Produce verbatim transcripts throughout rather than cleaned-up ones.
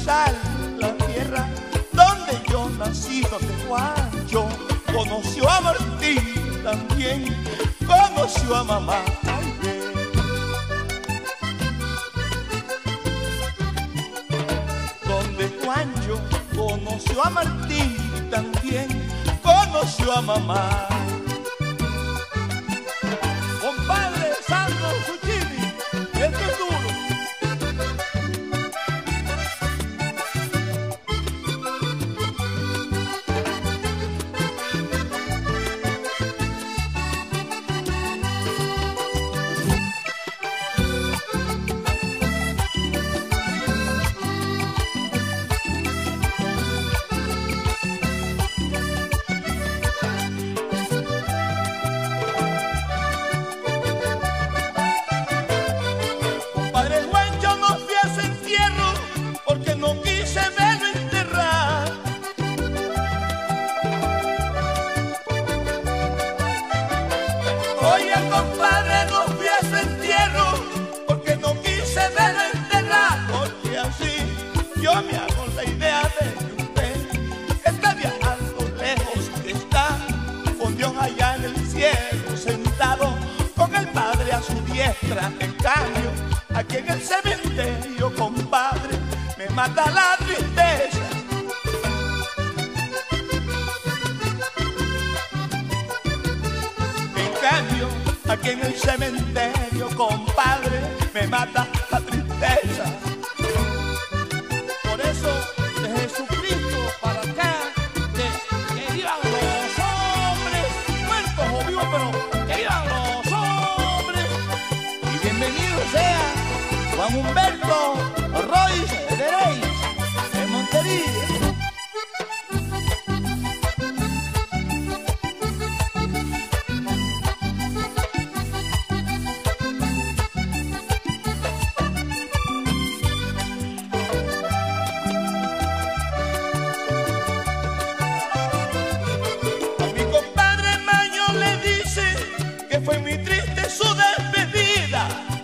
pisar la tierra donde yo nací, donde Juancho conoció a Martín, también conoció a mamá. Ay, ve. Donde Juancho conoció a Martín, también conoció a mamá. Compadre Sandro Zucchini, esto es duro. Oye, compadre, no fui a ese entierro porque no quise verlo enterrar, porque así yo me hago la idea de que usted está viajando lejos, que está con Dios allá en el cielo, sentado con el Padre a su diestra. En cambio, aquí en el cementerio, compadre, me mata la tristeza. Aquí en el cementerio, compadre, me mata la tristeza. Por eso, de Jesucristo para acá, que, que vivan los hombres, muertos o vivos, pero que vivan los hombres. Y bienvenido sea Juan Humberto Royce de Reis, de Montería. Fue muy triste su despedida.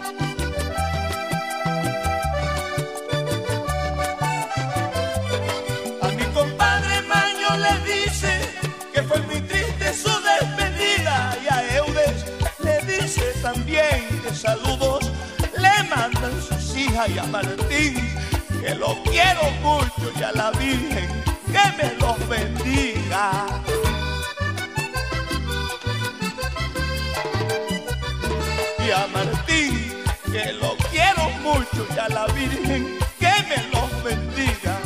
A mi compadre Maño le dice que fue muy triste su despedida. Y a Eudes le dice también que saludos le mandan sus hijas, y a Martín que lo quiero mucho, y a la Virgen que me los bendiga. Y a Martín, que lo quiero mucho, y a la Virgen que me los bendiga.